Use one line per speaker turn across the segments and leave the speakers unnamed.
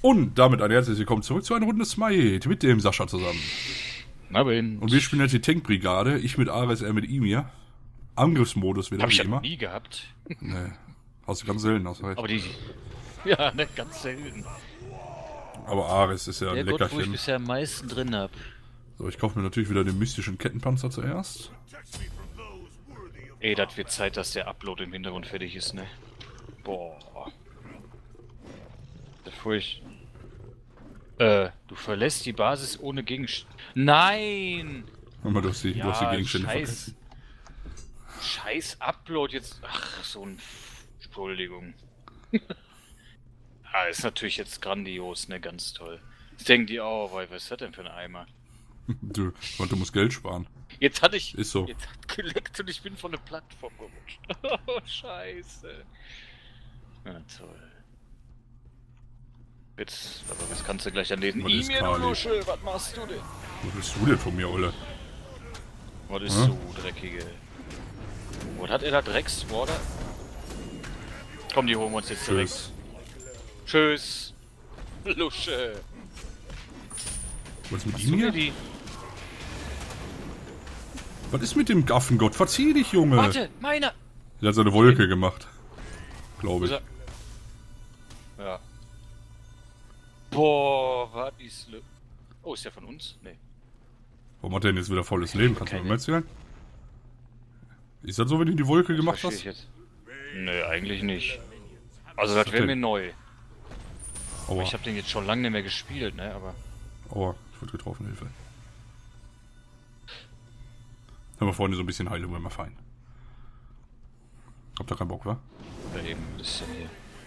Und damit ein herzliches Willkommen zurück zu einer Runde Smite mit dem Sascha zusammen.
Na bin.
Und wir spielen jetzt die Tankbrigade. Ich mit Ares, er mit Emir. Angriffsmodus wieder
Hab
wie
ich
immer.
ja nie gehabt.
Nee. Hast du ganz selten aus.
Aber die... Ja, ne, ganz selten.
Aber Ares ist ja ein
Der Gott, wo ich
Leckerchen.
bisher am meisten drin hab.
So, ich kaufe mir natürlich wieder den mystischen Kettenpanzer zuerst.
Ey, das wird Zeit, dass der Upload im Hintergrund fertig ist, ne? Boah. Bevor ich... du verlässt die Basis ohne Gegenstand. Nein!
Du hast die Gegenstände vergessen.
Scheiß Upload jetzt... Ach, so ein... Entschuldigung. Ah, ist natürlich jetzt grandios, ne? Ganz toll. Jetzt denken die, oh, was ist das denn für ein Eimer?
Du musst Geld sparen.
Jetzt hatte ich...
Ist so.
Jetzt hat geleckt und ich bin von der Plattform gerutscht. Oh, scheiße. Na toll. Jetzt kannst du gleich anlesen.
Was ist
Emir, du
Kali?
Lusche, was machst du denn?
Was willst du denn von mir, Olle?
Was ist so dreckige? Was hat er da? Dreckswater? Komm, die holen wir uns jetzt direkt.
Tschüss.
Tschüss. Lusche.
Was ist mit
Hast
ihm
du
hier?
mir die...
Was ist mit dem Gaffengott? Verzieh dich, Junge!
Warte, meiner!
Der hat seine Wolke gemacht. Glaube ich.
Ja. Boah, was ist... Oh, ist der von uns? Nee.
Warum hat der denn jetzt wieder volles Leben? Kannst du mir mal erzählen? Ist das so, wenn du die Wolke gemacht
Verstehe
hast?
ich jetzt. Nö, eigentlich nicht. Also das wäre mir neu.
Aua,
Ich habe den jetzt schon lange nicht mehr gespielt, ne, aber...
aua, ich wurde getroffen, Hilfe. Haben wir vorhin so ein bisschen Heilung, immer fein. Habt ihr keinen Bock, wa?
Ja, eben ein bisschen hier.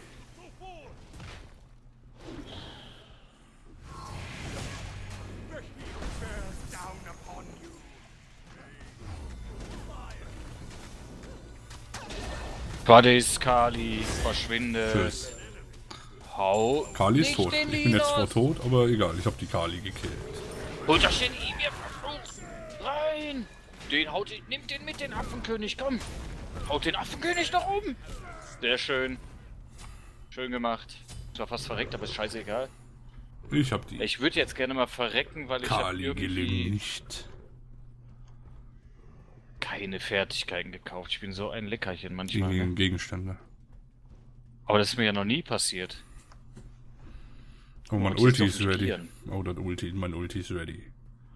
Buddies, Kali, verschwinde.
Tschüss.
Hau.
Kali ist
nicht
tot.
den
Ich bin jetzt zwar
Linus.
tot, aber egal, ich hab die Kali gekillt.
Holt euch den Emir verflucht. Rein. Den haut, nimmt den mit, den Affenkönig, komm. Haut den Affenkönig noch um. Sehr schön. Schön gemacht. Ich war fast verreckt, aber ist scheißegal.
Ich hab die
Ich würde jetzt gerne mal verrecken, weil ich habe
Kali
irgendwie
gelingt nicht.
keine Fertigkeiten gekauft. Ich bin so ein Leckerchen manchmal. Ne?
Gegen Gegenstände.
Aber das ist mir ja noch nie passiert.
Oh, mein
Und
Ulti
sie
ist
doch nicht
ready.
gieren.
Oh, das Ulti, mein Ulti ist ready.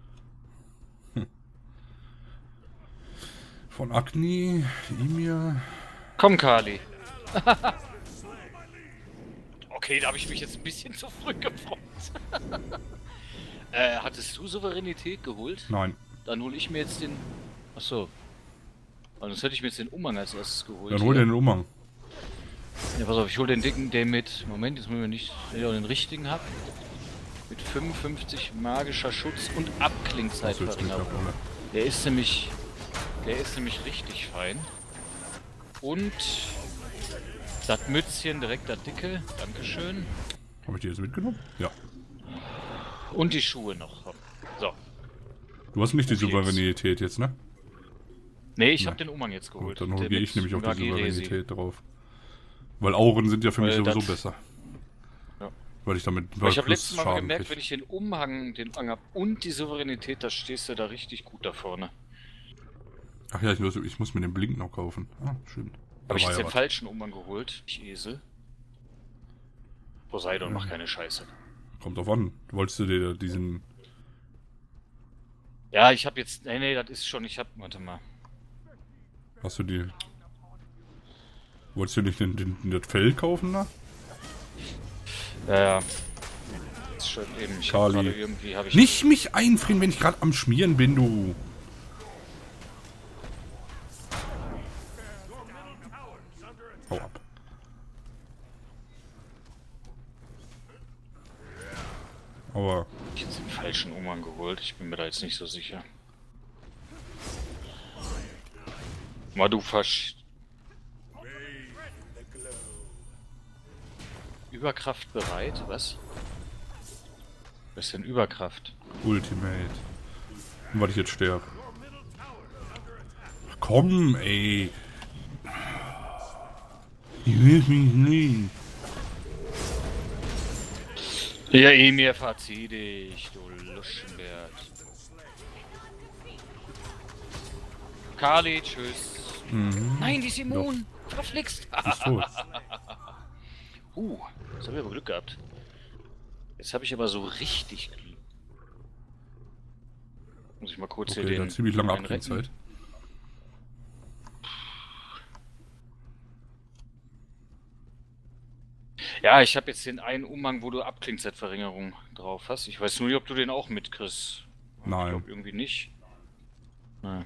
Von Agni, Emir.
Komm, Kali. Okay, da habe ich mich jetzt ein bisschen zu früh gefreut. Hattest du Souveränität geholt?
Nein.
Dann hole ich mir jetzt den... Achso. Sonst hätte ich mir jetzt den Umhang als erstes geholt.
Dann hol dir den Umhang.
Ja, pass auf, ich hole den dicken, der mit... Moment, jetzt müssen wir nicht... Ich auch den richtigen hab. Mit 55 magischer Schutz und Abklingzeitverringerung. Der ist nämlich richtig fein. Und... Das Mützchen, direkt das dicke. Dankeschön.
Habe ich die jetzt mitgenommen? Ja.
Und die Schuhe noch. So.
Du hast nicht die
Okay,
Souveränität jetzt, ne?
Nee, ich habe den Umhang jetzt geholt.
Gut, dann
Der
gehe
mit
ich nämlich auf die
Magiresi.
Souveränität drauf. Weil Auren sind ja für mich
Weil
sowieso
das-
besser.
Ja.
Weil ich damit
Aber ich habe
plus
letztes Mal
Schaden
gemerkt,
krieg.
wenn ich den Umhang hab und die Souveränität, da stehst du da richtig gut da vorne.
Ach ja, ich muss mir den Blink noch kaufen. Ah, schön. Da
Habe ich
war
jetzt
ja
den
was.
falschen Umhang geholt? Ich Esel. Poseidon, mach keine Scheiße.
Kommt drauf an. Wolltest du dir diesen...
Ja, ich habe jetzt... Nee, das ist schon... Warte mal.
Hast du die... Wolltest du nicht das Fell kaufen, da?
Ja. Ist schon eben... Ich hab
Kali.
gerade irgendwie... Hab ich
Nicht mich einfrieren, wenn ich gerade am Schmieren bin, du. Hau ab. Aber
Ich hab jetzt den falschen Umhang geholt. Ich bin mir da jetzt nicht so sicher. Mal du Überkraft bereit? Was? Was ist denn Überkraft?
Ultimate. Und weil ich jetzt sterbe. Komm, ey. Ich will mich nicht.
Ja, Emir, verzieh dich, du Luschenbert. Kali, tschüss. Nein, die ist immun. Verflixt.
Ist tot.
Jetzt habe ich aber Glück gehabt. Jetzt habe ich aber so richtig Glück. Muss ich mal kurz
Okay,
hier den...
dann ziemlich lange
einen retten.
Abklingzeit.
Ja, ich habe jetzt den einen Umhang, wo du Abklingzeitverringerung drauf hast. Ich weiß nur nicht, ob du den auch mitkriegst.
Nein.
Ich glaube irgendwie nicht. Nein.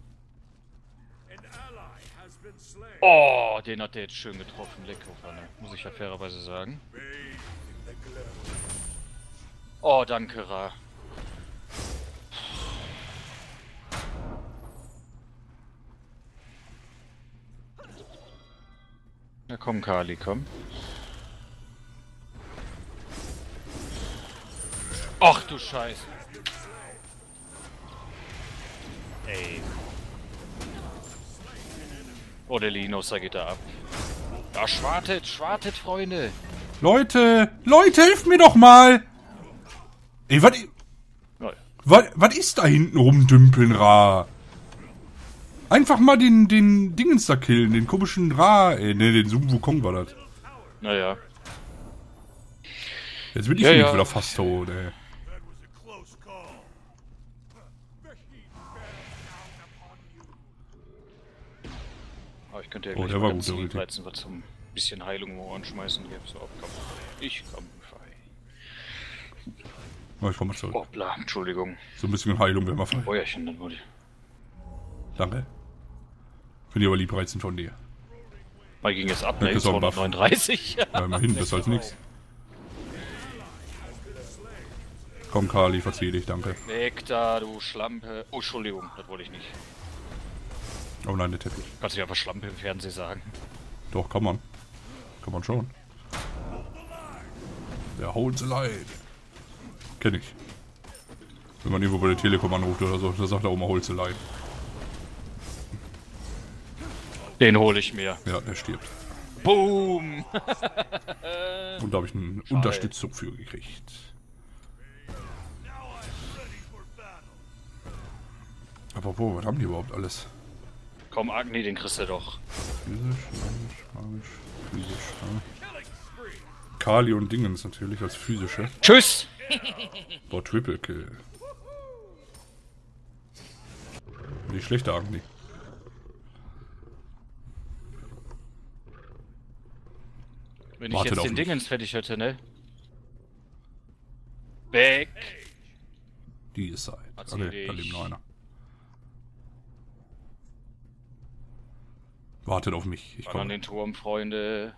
Oh, den hat der jetzt schön getroffen. Lecker, muss ich ja fairerweise sagen. Oh, danke, Ra. Na komm, Kali, komm. Ach du Scheiße. Ey. Oh, der Linus, da geht er ab. Ja, schwartet, Freunde.
Leute, hilft mir doch mal! Ey, was ist da hinten rumdümpeln, Ra? Einfach mal den Dingens da killen, den komischen Ra, ne, den Sun Wukong war das.
Naja.
Jetzt bin ich nämlich wieder fast tot, ey.
Aber ich könnte ja gleich mal ganz lieb reizen, was zum bisschen Heilung im Ohren schmeißen. Hier, so, komm. Ich komm frei.
Oh, ich komm mal zurück.
Hoppla, Entschuldigung.
So ein bisschen Heilung wäre mal frei.
Feuerchen, dann wollte ich.
Danke. Finde ich aber lieb reizend von dir.
Mal ging jetzt ab, ne? 239.
Ja, immerhin, besser als nix. Komm, Kali, verzieh dich, danke.
Weg da, du Schlampe. Oh, Entschuldigung, das wollte ich nicht.
Oh nein, der Teppich.
Kannst du ja einfach Schlampe im Fernsehen sagen.
Doch, kann man. Kann man schon. Der Hold the Line. Kenn ich. Wenn man irgendwo bei der Telekom anruft oder so, da sagt er auch mal Hold the Line.
Den hole ich mir.
Ja, der stirbt.
Boom!
Und da habe ich eine Unterstützung für gekriegt. Aber wo, was haben die überhaupt alles?
Komm, Agni, den kriegst du doch.
Magisch, physisch. Ja. Kali und Dingens natürlich als physische.
Tschüss!
Boah, Triple Kill. Nicht schlechter Agni.
Wenn ich jetzt den Dingens fertig hätte, ne? Weg!
Die ist Zeit. Okay, da lebt noch einer. Wartet auf mich. Ich komme.
An den Turm, Freunde.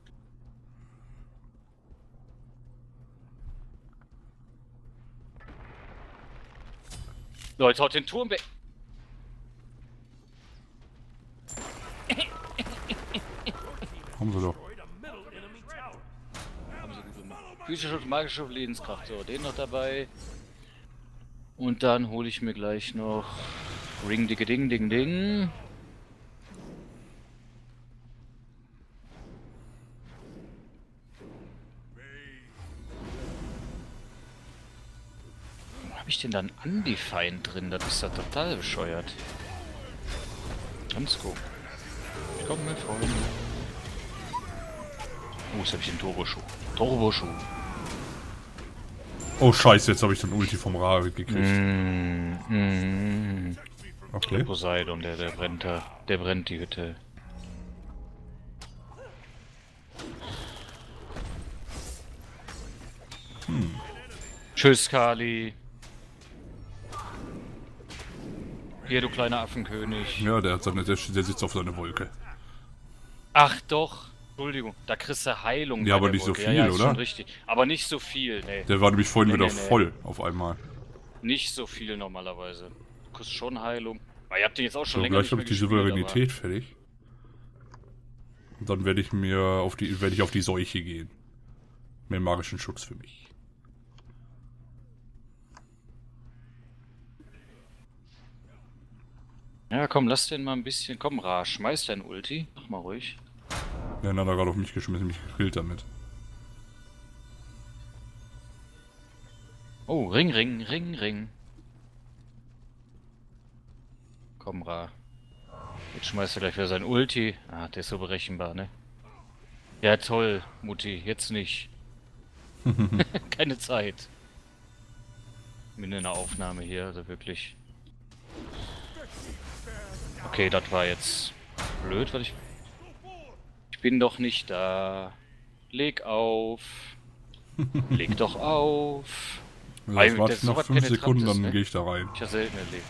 Leute, haut den Turm weg.
Kommen Sie doch.
Haben sie gut gemacht. Physische und magische Lebenskraft. So, den noch dabei. Und dann hole ich mir gleich noch Ring Dicke Ding Ding Ding. Wo habe ich denn dann Undefined drin? Das ist ja total bescheuert. Ganz gut. Ich komme mit Freunde. Oh, jetzt habe ich den Turboschuh. Turboschuh.
Oh scheiße, jetzt habe ich den Ulti vom Ra gekriegt. Okay.
Der Poseidon, der brennt da. Der brennt die Hütte. Tschüss, Kali. Hier, du kleiner Affenkönig.
Ja, der sitzt auf seiner Wolke.
Ach doch. Entschuldigung, da kriegst du Heilung.
Ja, aber nicht so viel,
ja,
oder?
Schon richtig. Aber nicht so viel, ne.
Der war nämlich vorhin wieder voll auf einmal.
Nicht so viel normalerweise. Du kriegst schon Heilung. Aber ihr habt den jetzt auch schon
So,
länger
gleich
nicht
habe
mehr
ich die
gespielt,
Souveränität fertig. Und dann werde ich mir auf die Seuche gehen. Mehr magischen Schutz für mich.
Ja, komm, lass den mal ein bisschen. Komm, Ra, schmeiß dein Ulti. Mach mal ruhig.
Ja, dann hat er gerade auf mich geschmissen, mich gekillt damit.
Oh, Ring. Komm, Ra. Jetzt schmeißt er gleich wieder sein Ulti. Ah, der ist so berechenbar, ne? Ja, toll, Mutti. Jetzt nicht. Keine Zeit. Mit einer Aufnahme hier, also wirklich. Okay, das war jetzt blöd, weil ich bin doch nicht da. Leg auf. Leg doch auf.
Das wartet noch 5 Sekunden, dann gehe ich da rein.
Ich habe selten erlebt.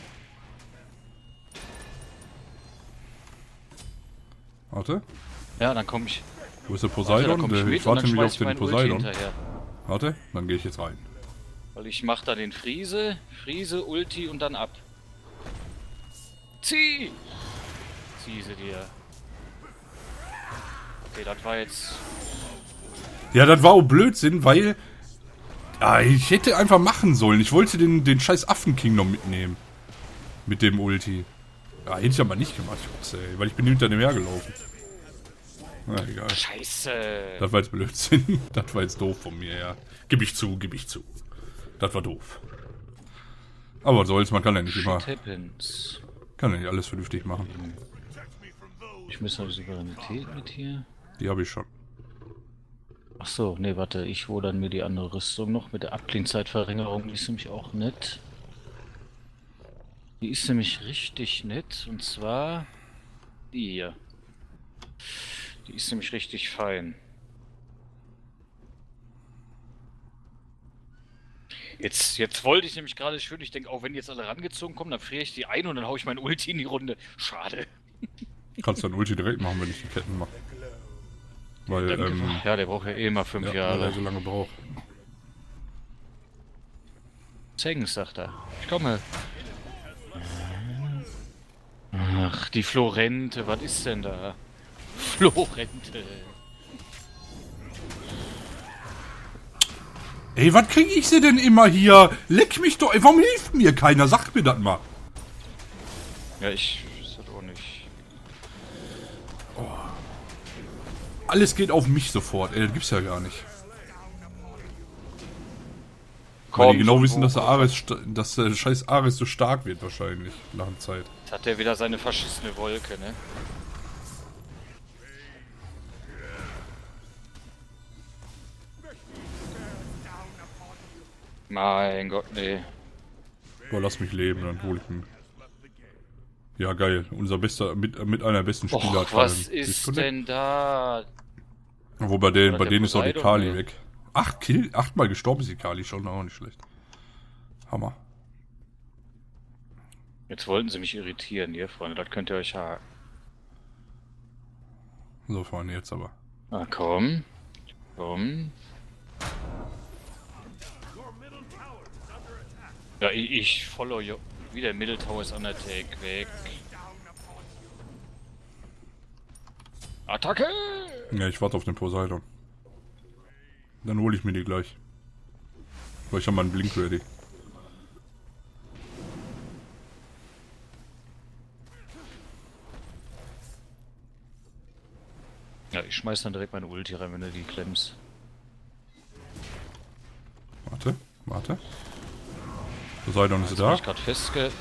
Warte.
Ja, dann komme ich.
Wo ist der Poseidon? Ich warte nämlich auf den Poseidon. Warte, dann gehe ich jetzt rein.
Weil ich mache da den Friese, Ulti und dann ab. Zieh sie dir. Okay, das war jetzt...
Ja, das war auch Blödsinn, weil... Ja, ich hätte einfach machen sollen. Ich wollte den scheiß Affenking noch mitnehmen. Mit dem Ulti. Ja, hätte ich aber nicht gemacht, weil ich bin hinter dem hergelaufen. Na, egal.
Scheiße.
Das war jetzt Blödsinn. Das war jetzt doof von mir, ja. Gib ich zu. Das war doof. Aber was soll's, man kann ja nicht immer... Kann ja nicht alles vernünftig machen.
Ich muss noch die Souveränität mit hier.
Die habe ich schon.
Ach so, nee, warte, ich hole dann mir die andere Rüstung noch mit der Abklingzeitverringerung, die ist nämlich auch nett. Die ist nämlich richtig nett, und zwar die hier. Die ist nämlich richtig fein. Jetzt wollte ich nämlich gerade schön, ich denke, auch wenn jetzt alle rangezogen kommen, dann friere ich die ein und dann haue ich mein Ulti in die Runde. Schade.
Kannst du dein Ulti direkt machen, wenn ich die Ketten mache. Weil,
ja, der braucht ja eh mal 5 Jahre.
Weil er so lange braucht.
Zengs, sagt er. Ich komme. Ach, die Florente, was ist denn da? Florente.
Ey, was kriege ich sie denn immer hier? Leck mich doch. Ey, warum hilft mir keiner? Sag mir das mal.
Ja, ich weiß das auch nicht.
Oh. Alles geht auf mich sofort. Ey, das gibt's ja gar nicht. Weil die genau wissen, dass der scheiß Ares so stark wird wahrscheinlich. Nach der Zeit.
Jetzt hat der wieder seine verschissene Wolke, ne? Mein Gott, nee.
Boah, lass mich leben, dann hol ich ihn. Ja, geil. Unser bester, mit einer der besten Spieler hat
was ist denn da?
Wobei bei denen ist auch die Kali weg. 8-mal gestorben ist die Kali schon, auch nicht schlecht. Hammer.
Jetzt wollten sie mich irritieren, ihr Freunde, das könnt ihr euch haken.
So, Freunde, jetzt aber.
Ah, komm. Komm. Ja, ich follow you. Wieder Middle Tower ist under attack. Weg. Attacke!
Ja, ich warte auf den Poseidon. Dann hole ich mir die gleich. Weil ich habe meinen Blink ready.
Ja, ich schmeiß dann direkt meine Ulti rein, wenn du die klemmst.
Warte. Poseidon ist da.
Ich grad festge...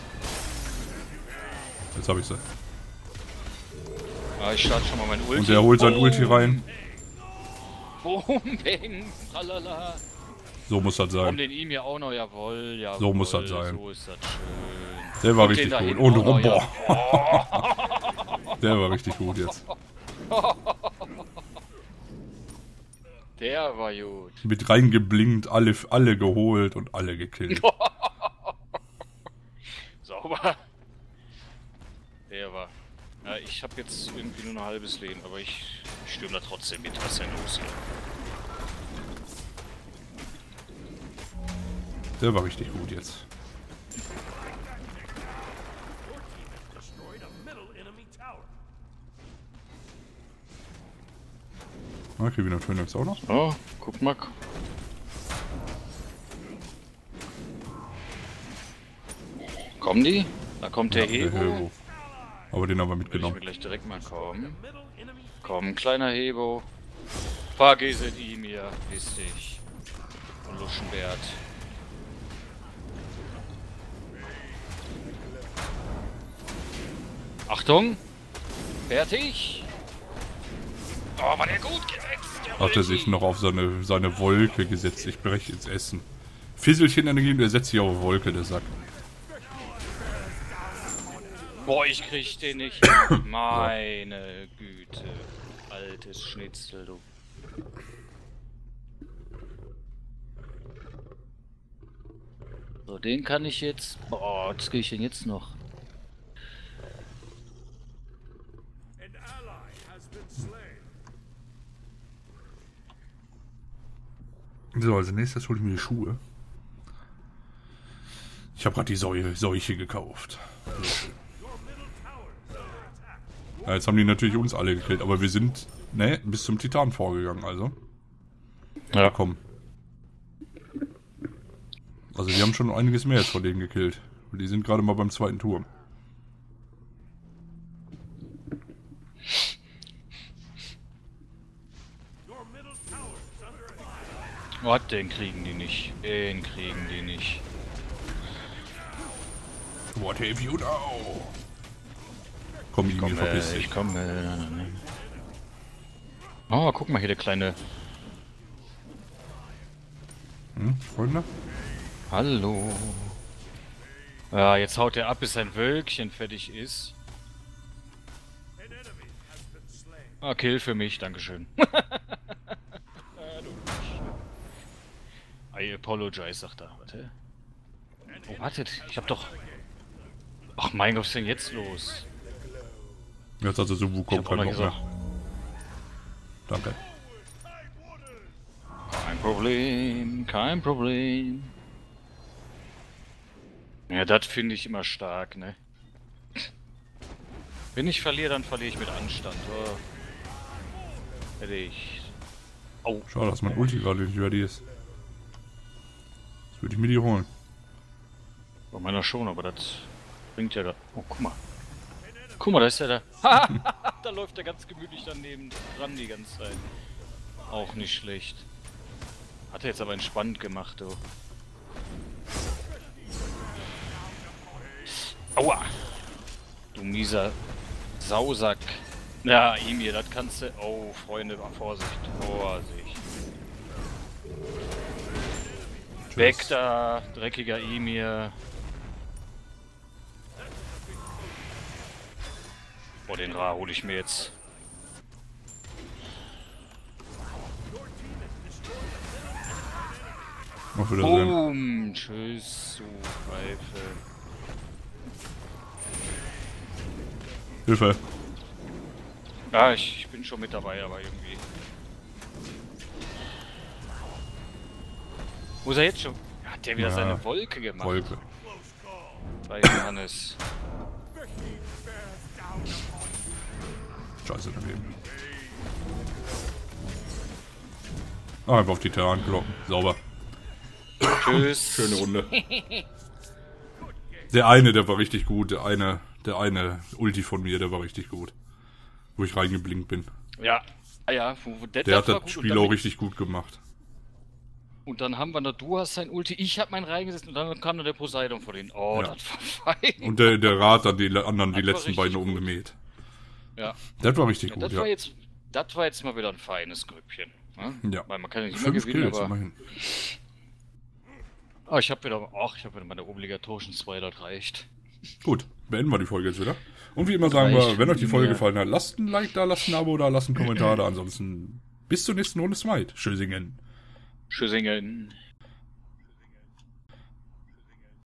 Jetzt habe ich sie.
Ah, ich starte schon mal mein Ulti.
Und der holt sein Ulti rein.
Boom, bang, tralala.
So muss das sein.
Und den ihm ja auch noch, jawohl, jawohl.
So muss das sein.
So ist das schön.
Der war richtig gut. Und boah. Der war richtig gut jetzt.
Der war gut.
Mit reingeblinkt, alle geholt und alle gekillt.
Sauber. Der war. Ja, ich habe jetzt irgendwie nur ein halbes Leben, aber ich stürme da trotzdem mit. Was ist denn los hier?
Der war richtig gut jetzt. Okay, wieder Phoenix auch noch.
Oh, guck mal. Kommen die? Da kommt der Hebo.
Aber den haben wir mitgenommen.
Ich will gleich direkt mal kommen. Komm, kleiner Hebo. Vergiss ihm hier, wisst ich. Und Luschenbert. Achtung! Fertig! Oh, war der gut gesetzt! Der
Hat er sich noch auf seine Wolke gesetzt. Ich breche ins Essen. Fisselchen Energie, der setzt sich auf Wolke, der Sack.
Boah, ich krieg den nicht. Meine Güte. Altes Schnitzel, du. So, den kann ich jetzt... Boah, was krieg ich denn jetzt noch?
So, als nächstes hole ich mir die Schuhe. Ich habe gerade die Seuche gekauft. Ja, jetzt haben die natürlich uns alle gekillt, aber wir sind bis zum Titan vorgegangen, also. Ja, komm. Also wir haben schon einiges mehr jetzt von denen gekillt. Und die sind gerade mal beim zweiten Turm.
Was, den kriegen die nicht. Den kriegen die nicht.
What have you now? Komm, ich verpiss dich.
Ich komme. Oh, guck mal hier, der kleine...
Freunde?
Hallo. Ja, jetzt haut er ab, bis sein Wölkchen fertig ist. Ah, Kill für mich, dankeschön. I apologize, sagt er. Warte. Oh, wartet, ich hab doch... Ach mein Gott, was ist denn jetzt los?
Jetzt hat er so Wukong keinen Bock mehr. Danke.
Kein Problem, kein Problem. Ja, das finde ich immer stark, ne? Wenn ich verliere, dann verliere ich mit Anstand. Oh. Hätte ich... Oh.
Schade, dass mein Ulti gerade nicht ready ist. Das würde ich mir die holen.
Bei meiner schon, aber das bringt ja da... Oh, guck mal. Guck mal, da ist er da. Da läuft er ganz gemütlich daneben dran die ganze Zeit. Auch nicht schlecht. Hat er jetzt aber entspannt gemacht, du. Aua! Du mieser Sausack. Ja, Emir, das kannst du... Oh, Freunde, Vorsicht. Vorsicht. Tschüss. Weg da, dreckiger Emir. Oh, den Ra hole ich mir jetzt.
Auf Wiedersehen.
Boom! Tschüss, du Pfeife.
Hilfe!
Ja, ich bin schon mit dabei, aber irgendwie... Wo ist er jetzt schon? Hat der wieder seine Wolke gemacht?
Wolke.
Bei Johannes.
Scheiße daneben. Ah, einfach auf die Terranglocken. Sauber.
Tschüss.
Schöne Runde. Der eine, der war richtig gut. Der eine Ulti von mir, der war richtig gut. Wo ich reingeblinkt bin.
Ja. Ja,
der hat das Spiel auch richtig gut gemacht.
Und dann haben wir noch, du hast sein Ulti, ich hab meinen reingesetzt und dann kam noch der Poseidon vor denen. Oh, ja. Das war fein.
Und der Rat dann die anderen, die letzten beiden umgemäht.
Ja.
Das war richtig gut, ja.
Das war jetzt mal wieder ein feines Grüppchen. Ne?
Ja.
Weil man kann ja nicht immer gewinnen,
Kills,
aber...
immerhin.
Oh, ich hab wieder meine obligatorischen 2, das reicht.
Gut, beenden wir die Folge jetzt wieder. Und wie immer sagen wir, wenn euch die Folge gefallen hat, lasst ein Like da, lasst ein Abo da, lasst einen Kommentar da. Ansonsten bis zur nächsten Runde Smite. Tschüssingen.
Tschüssingen.